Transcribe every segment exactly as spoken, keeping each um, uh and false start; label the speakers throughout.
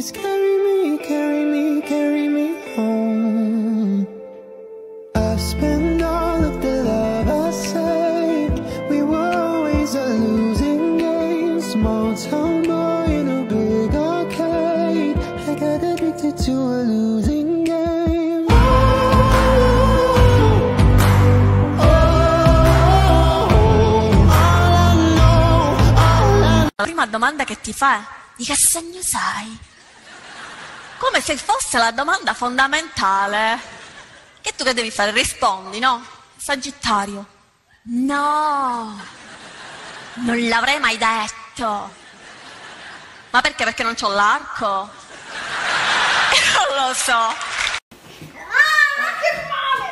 Speaker 1: Please carry me, carry me, carry me home. I've spent all of the love I saved. We were always a losing game. Small town boy in a big arcade. I got addicted to a losing game. Oh, oh, all I know, all I...
Speaker 2: La prima domanda che ti fa è: di che segno sei? Come se fosse la domanda fondamentale. Che tu che devi fare? Rispondi, no? Sagittario. No, non l'avrei mai detto. Ma perché? Perché non c'ho l'arco? Non lo so.
Speaker 3: Ah, che male!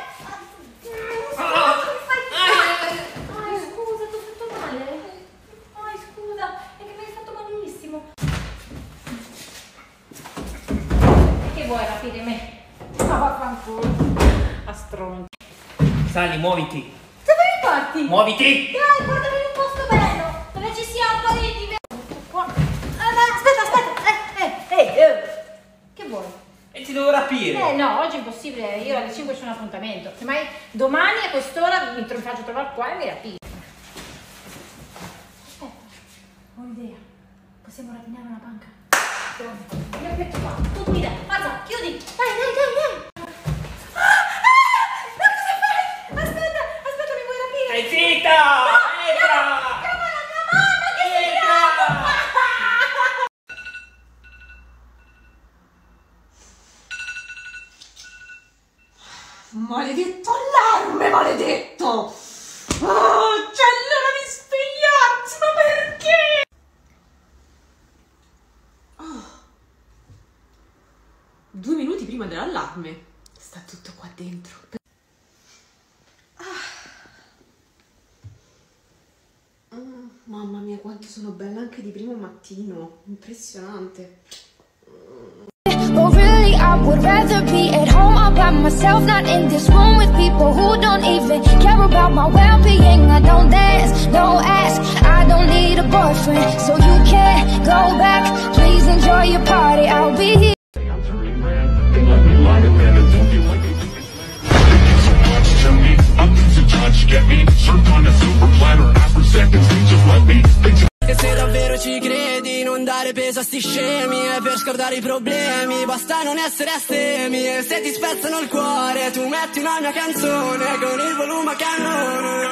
Speaker 3: Ai, scusa, ti ho fatto male? Ai, scusa, è che mi hai fatto malissimo. Che vuoi rapire me? Ma vaffanculo. A stronzo.
Speaker 4: Sali, muoviti.
Speaker 3: Dove riparti?
Speaker 4: Muoviti!
Speaker 3: Dai, guardami in un posto bello, dove ci sia un po' di... di... Aspetta, aspetta, eh, eh, eh, eh. Che vuoi?
Speaker 4: E ti devo rapire.
Speaker 3: Eh no, oggi è impossibile, io alle cinque c'ho un appuntamento. Semmai domani a quest'ora mi faccio trovare qua e mi rapisco. Aspetta, ho un'idea. Possiamo rapinare una banca? Mi aspetto qua, tu guida, forza, chiudi. Dai, dai, dai, dai.
Speaker 4: Stai zitta! Entra!
Speaker 3: Chiamala mia mamma che si trova!
Speaker 5: Maledetto allarme, maledetto! Oh, c'è l'ora di svegliarsi, ma perché? Oh. Due minuti prima dell'allarme. Sta tutto qua dentro. Mamma mia, quanto sono bella anche di primo mattino, impressionante.
Speaker 6: But really I would rather be at home all by myself, not in this room with people who don't even care about my well-being. I don't dance, don't ask, I don't need a boyfriend, so you can't go back, please enjoy your party, I'll be here.
Speaker 7: Che se davvero ci credi, non dare peso a sti scemi. E per scordare i problemi basta non essere astemi. E se ti spezzano il cuore, tu metti una mia canzone con il volume a cannone.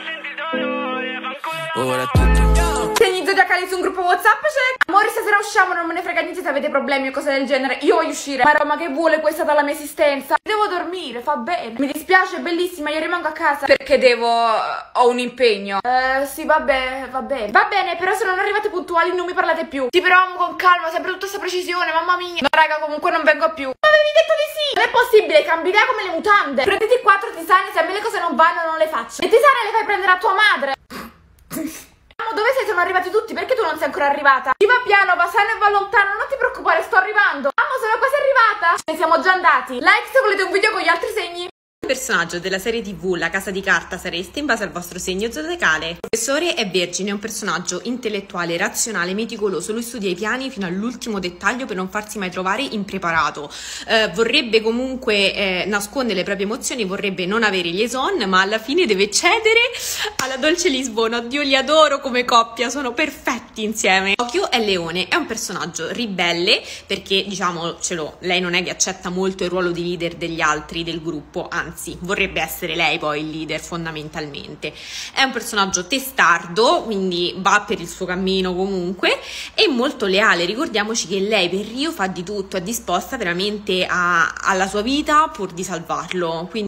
Speaker 7: Ora tutto.
Speaker 8: Segni zodiacali su un gruppo WhatsApp c'è. Amore, stasera usciamo, non me ne frega niente se avete problemi o cose del genere. Io voglio uscire. Ma Roma che vuole questa dalla mia esistenza? Devo dormire, fa bene. Mi dispiace, è bellissima, io rimango a casa perché devo... ho un impegno. Eh, sì, vabbè, va bene. Va bene, però se non arrivate puntuali non mi parlate più. Sì, però con calma, sempre tutta questa precisione, mamma mia. No, raga, comunque non vengo più. Ma avevi detto di sì. Non è possibile, cambi idea come le mutande. Prenditi quattro tisane, se a me le cose non vanno non le faccio. Le tisane le fai prendere a tua madre. Dove sei? Sono arrivati tutti, perché tu non sei ancora arrivata? Ti va piano, va sano e va lontano, non ti preoccupare, sto arrivando. Amo, sono quasi arrivata. Ne siamo già andati. Like se volete un video con gli altri segni.
Speaker 5: Personaggio della serie tv La Casa di Carta sareste in base al vostro segno zodiacale. Il professore è Vergine, è un personaggio intellettuale, razionale, meticoloso. Lui studia i piani fino all'ultimo dettaglio per non farsi mai trovare impreparato. Eh, vorrebbe comunque eh, nascondere le proprie emozioni, vorrebbe non avere liaison, ma alla fine deve cedere alla dolce Lisbona. Oddio, li adoro come coppia, sono perfetti insieme. Tokyo è Leone, è un personaggio ribelle perché, diciamocelo, lei non è che accetta molto il ruolo di leader degli altri del gruppo, anzi Anzi, vorrebbe essere lei poi il leader fondamentalmente. È un personaggio testardo, quindi va per il suo cammino comunque, e molto leale. Ricordiamoci che lei per Rio fa di tutto, è disposta veramente a, alla sua vita pur di salvarlo. Quindi...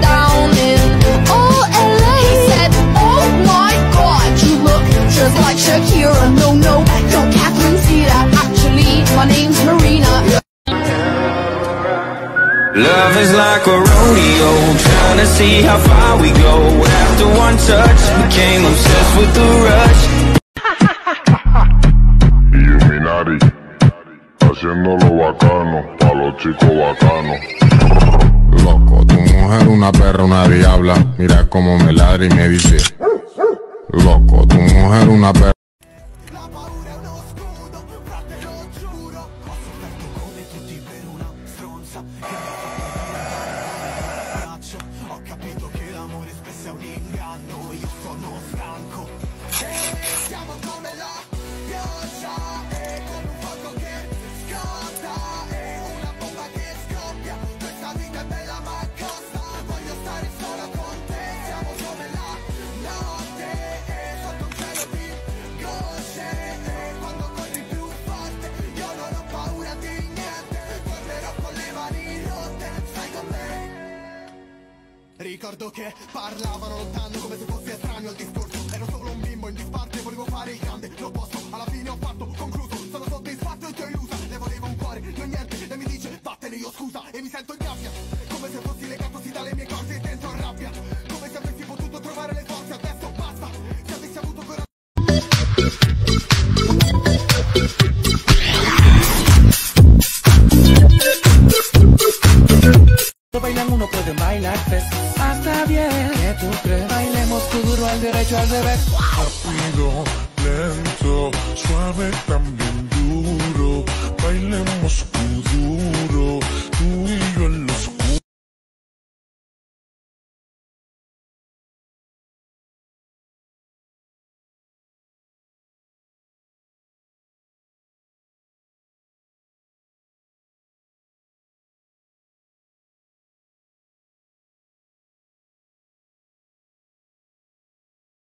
Speaker 1: Love is like a rodeo, trying to see how far we go. After one touch, became obsessed with the rush.
Speaker 9: Illuminati, haciéndolo bacano, pa' los chicos bacanos. Loco, tu mujer una perra, una diabla. Mira cómo me ladra y me dice. Loco, tu mujer una perra.
Speaker 7: paura è uno scudo, frate lo giuro. Ho sofferto come tutti per una stronza che mi ha fatto braccio. Ho capito che l'amore spesso è un inganno, io sono stanco. E siamo come la pioggia, e come un fuoco che scotta, e una bomba che scoppia. Questa vita è bella ma costa, voglio stare solo con te. Siamo come la notte, e sotto un cielo di gocce, e quando corri più forte io non ho paura di niente. Tornerò con le mani rotte, stai con me. Ricordo che parlavano lontano come se fosse estraneo al discorso. Ero solo un bimbo in disparte, volevo fare il grande, lo posso, alla fine ho fatto, concluso. Sono soddisfatto e ti ho illusa, le volevo un cuore, non niente. Lei mi dice vattene, io scusa, e mi sento in gabbia, come se fossi legato sì dalle mie corde e dentro rabbia. Come se avessi potuto trovare le forze, adesso basta. Se avessi avuto coraggio.
Speaker 1: Bailan uno puede bailar tres, hasta bien, ¿qué tú crees? Bailemos tu duro al derecho al revés.
Speaker 9: Rápido, lento, suave, también duro. Bailemos tu duro.